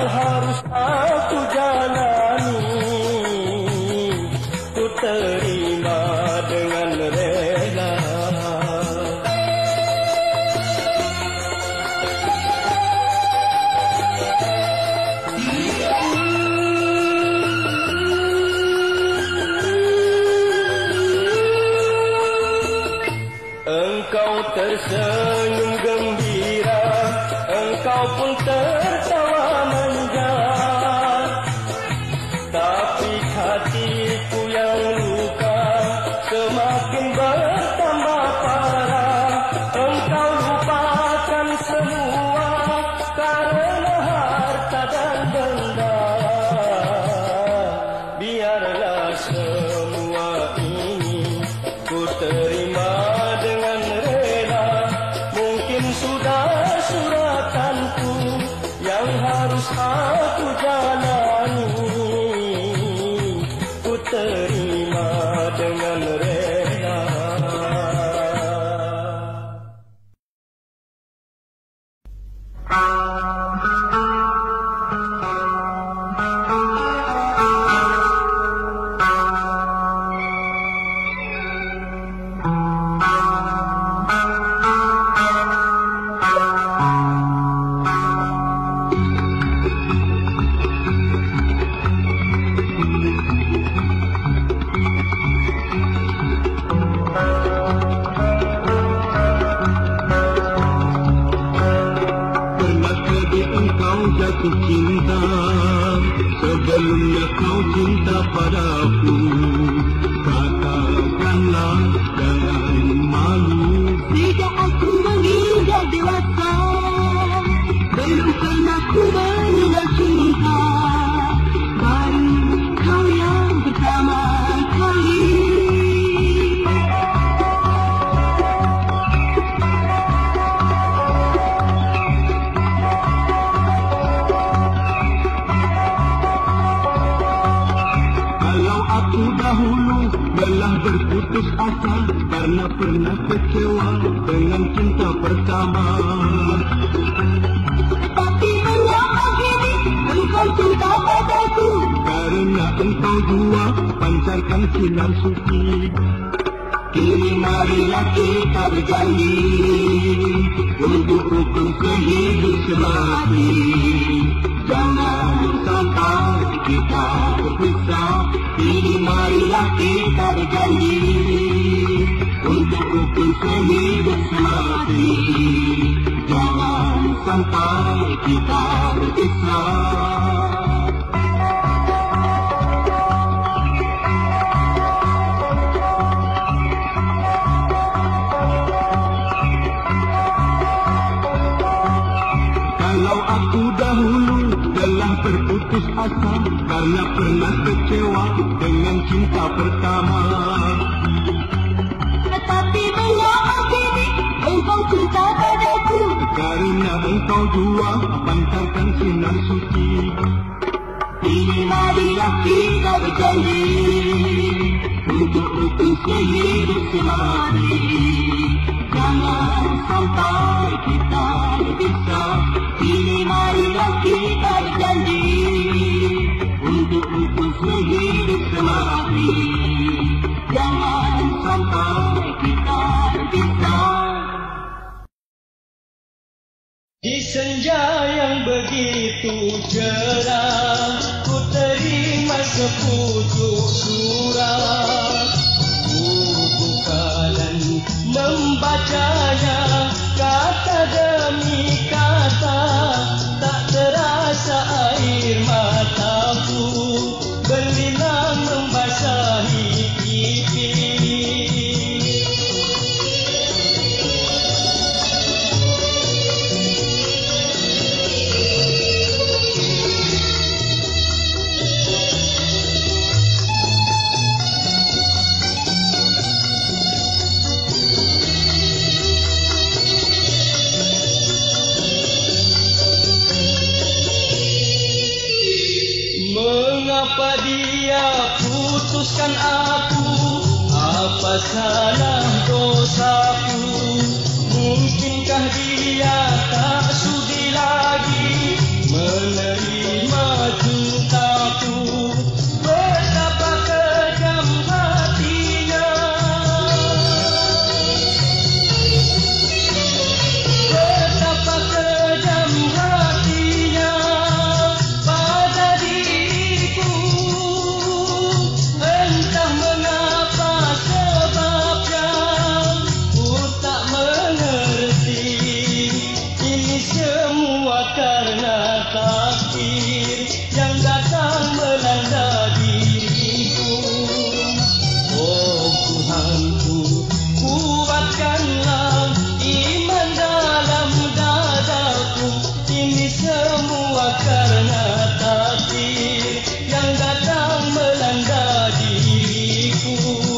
harus aku jalani, ku terima dengan rela. Engkau tersenyum gembira, engkau pun tertawa manja, tapi hatiku yang luka semakin bertambah parah. Engkau lupakan semua karena harta dan benda. Biarlah semua ini ku terima dengan rela. Mungkin sudah suratanku yang harus aku jalani, ku terima dengan rela. Jatuh cinta sebelumnya kau cinta padaku, katakanlah jangan malu. Sejak aku menginjak dewasa, belum pernah ku mengenal cinta, baru kau yang pertama kali. Dahulu telah berputus asa karena pernah kecewa dengan cinta pertama. Tapi mengapa kini engkau cinta padaku? Karena engkau jua pancarkan sinar suci. Kini marilah kita berjanji untuk rukun sehidup semati. Jangan sampai kita berpisah. Kini marilah kita berjanji untuk rukun sehidup semati. Jangan sampai kita berpisah. Kalau aku dahulu telah berputus asa karena pernah kecewa dengan cinta pertama. Tetapi mengapa kini engkau cinta padaku? Karena engkau jua pancarkan sinar suci. Kini marilah kita berjanji untuk rukun sehidup semati. Jangan sampai kita berpisah. Kini marilah kita berjanji untuk rukun sehidup semati. Jangan sampai kita berpisah. Di senja yang begitu cerah, ku terima sepucuk surat. Ku buka dan membacanya, kata demi kata, tak terasa air mataku berlinang membasahi pipi. Mengapa dia putuskan aku? Apa salah dosaku? Mungkinkah dia tak sudi lagi menerima yang datang melanda diriku. Oh Tuhanku, kuatkanlah iman dalam dadaku. Ini semua karena takdir yang datang melanda diriku.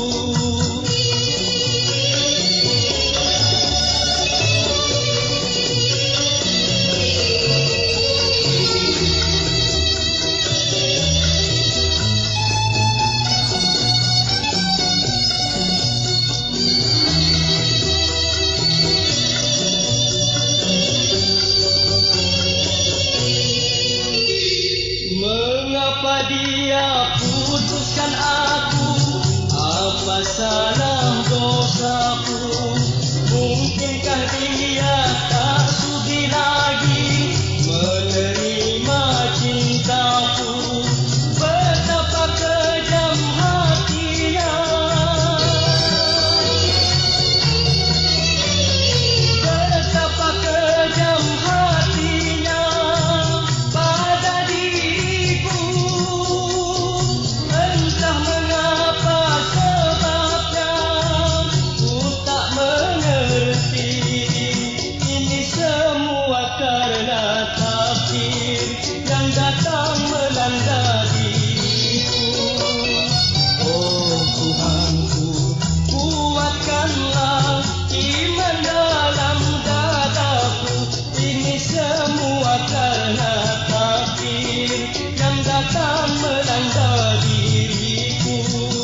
Mengapa dia putuskan aku? Apa salah dosaku? Mungkinkah dia tak sudi lagi menerima cintaku? Betapa kejam hatinya, betapa kejam hatinya pada diriku. Entah mengapa sebabnya ku tak mengerti. Ini semua karena takdir yang datang melanda diriku. Oh Tuhanku, kuatkanlah iman dalam dadaku. Ini semua karena takdir yang datang melanda diriku.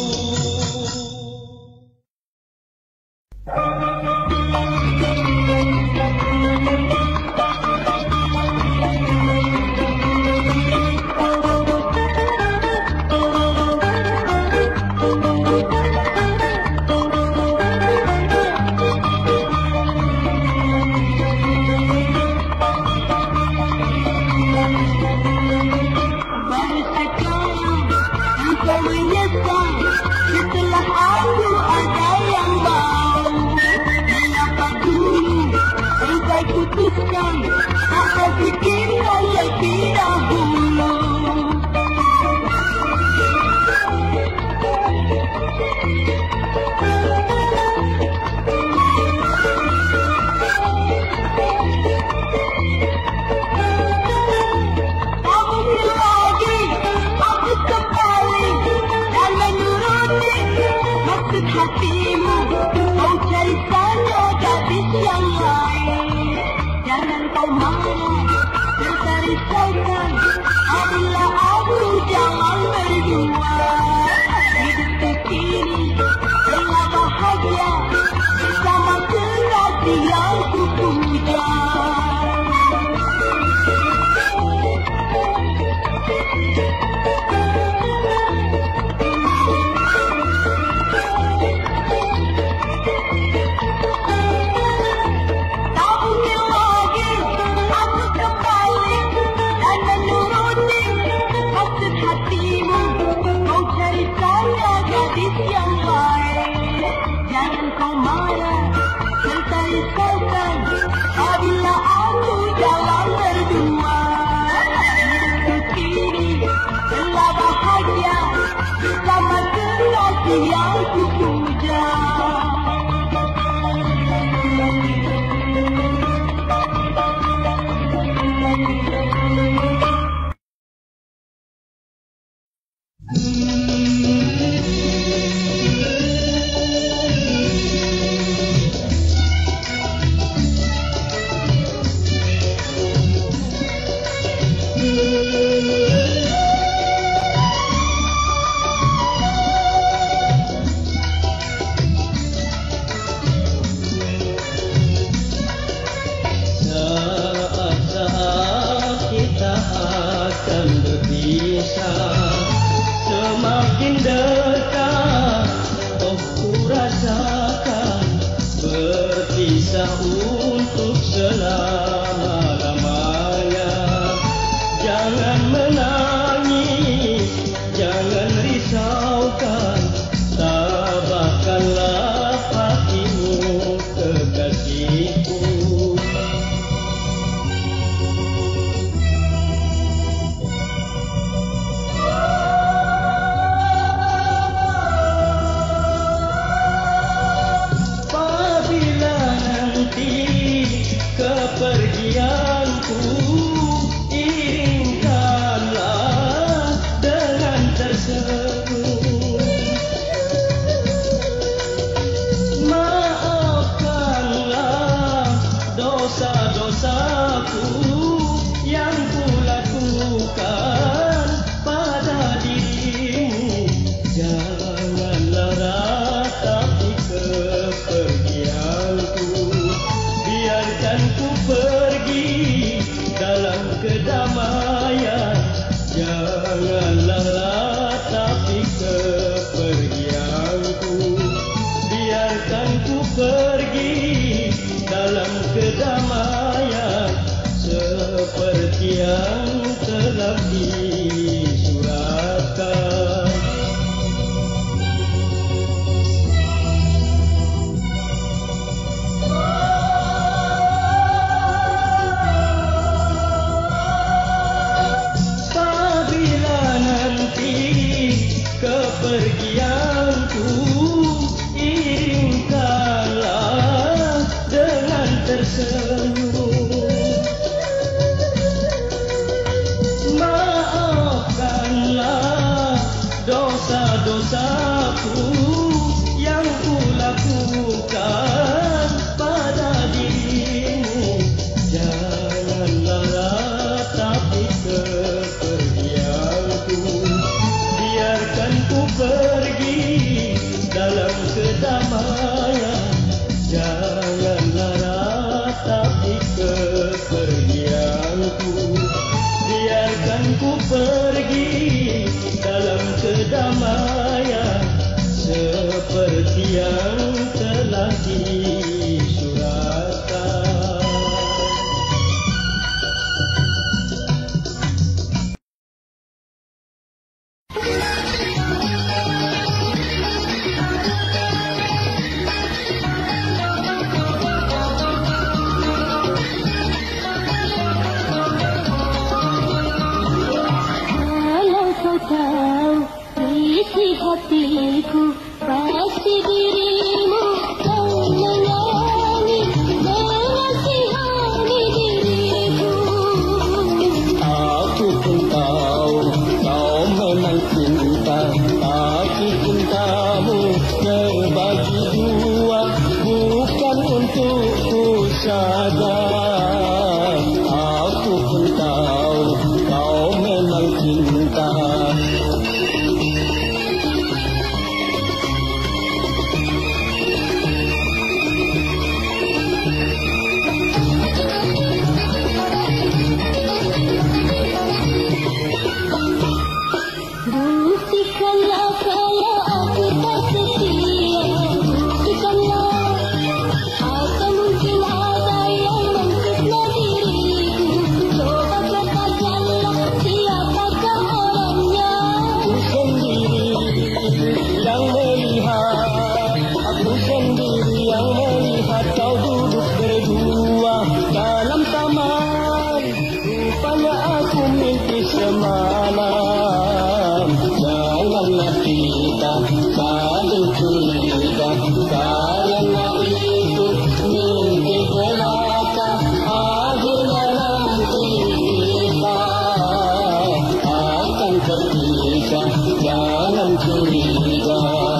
Baru sekarang engkau menyesal setelah aku ada yang mau. Mengapa dulu engkau putuskan atau fikirkan lebih dahulu? Hatimu, kau cari saja gadis yang lain. Jangan kau marah, serta risaukan. Apabila aku jangan berdua. Hidupku kini telah bahagia bersama kekasih yang ku puja. Jangan kau marah, serta risaukan. Apabila aku jalan berdua. Hidupku kini telah bahagia bersama kekasih yang ku puja. Semakin dekat, oh ku rasakan berpisah untuk selama-lamanya. Jangan menangis, jangan risaukan, tabahkanlah hatimu kekasihku. yang telah disuratkan. Apabila nanti kepergianku, iringkanlah dengan tersenyum. Maafkanlah dosa-dosaku yang kulakukan pada dirimu. Janganlah ratapi kepergianku. Biarkan ku pergi dalam kedamaian. Janganlah ratapi kepergianku. Biarkan ku pergi dalam kedamaian, seperti yang telah disuratkan. Tahu isi hatiku, pasti dirimu menyayangi, mengasihani diriku. Aku pun tahu kau memang cinta, tapi cintamu terbagi dua, bukan untukku saja. Aku pun tahu kau memang cinta. Buktikanlah kalau aku tak setia, buktikanlah. Atau mungkin ada yang memfitnah diriku. Coba katakanlah siapakah orangnya. Aku sendiri yang melihat, aku sendiri yang melihat kau duduk berdua dalam taman. Rupanya aku mimpi semalam. Janganlah kita saling curiga, karena itu mimpi belaka. Akhirnya nanti kita akan terpisah. Jangan curiga.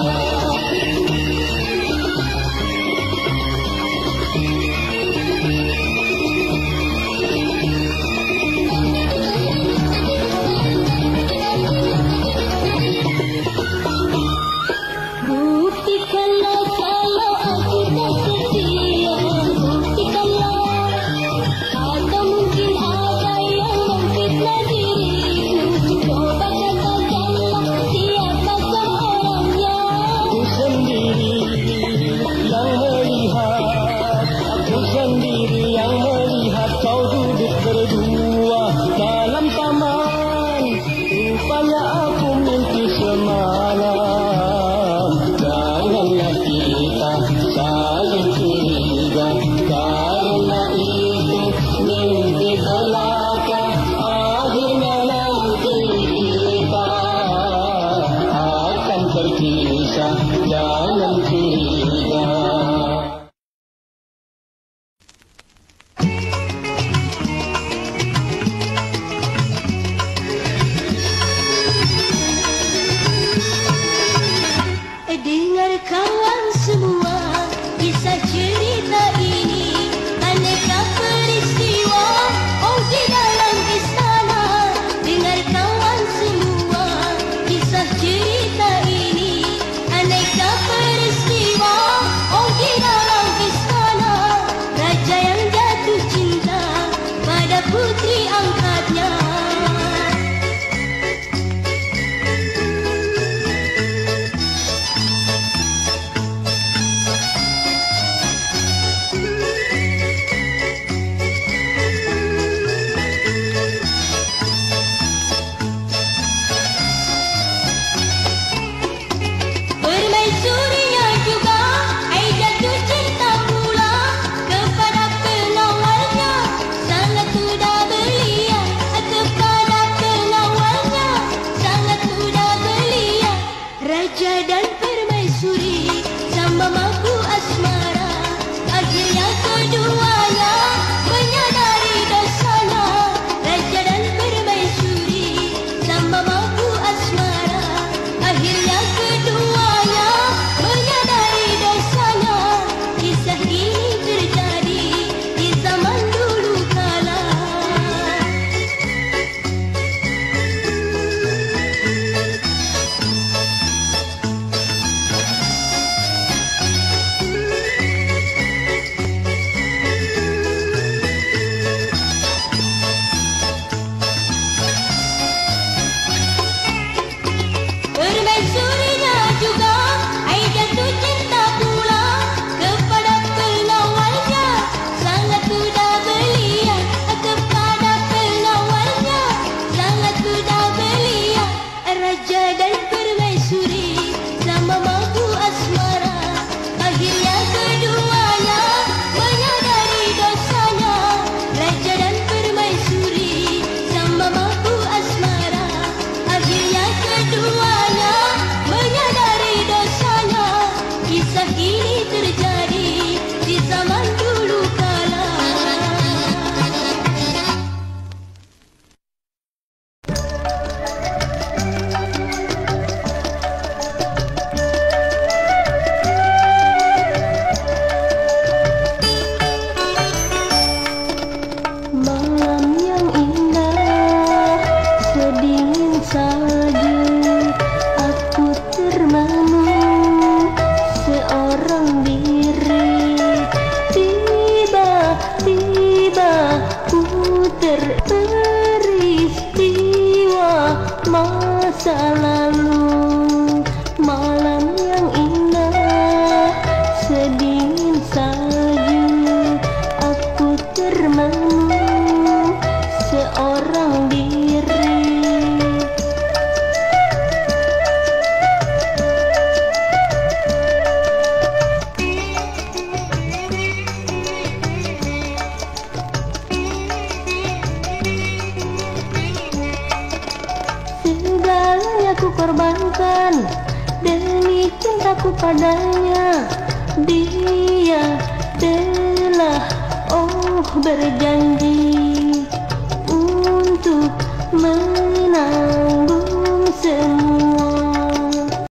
Buktikanlah kalau aku tak setia, buktikanlah. Atau mungkin ada yang memfitnah diriku. Coba katakanlah siapakah orangnya. masa lalu, malam yang indah, sedingin salju, aku termenung seorang diri. Segalanya ku korbankan demi cintaku padanya. Dia telah berjanji untuk menanggung semua